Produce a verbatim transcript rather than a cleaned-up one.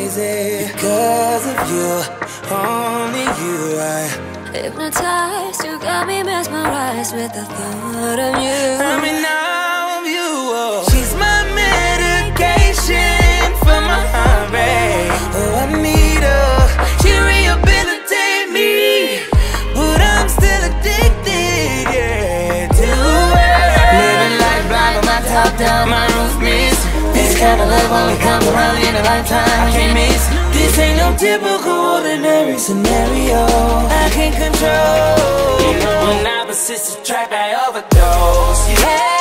crazy. Because of you, only you, I hypnotized, you got me mesmerized with the thought of you. I mean, now of you, oh. She's my medication for my heart rate. Oh, I need her, she rehabilitate me, but I'm still addicted, yeah, to her. Living life blind with my top down, my roof missed. This kind of love only comes around in a lifetime, I can't miss. This ain't no typical ordinary scenario I can't control. When opposites attract, I overdose, yeah.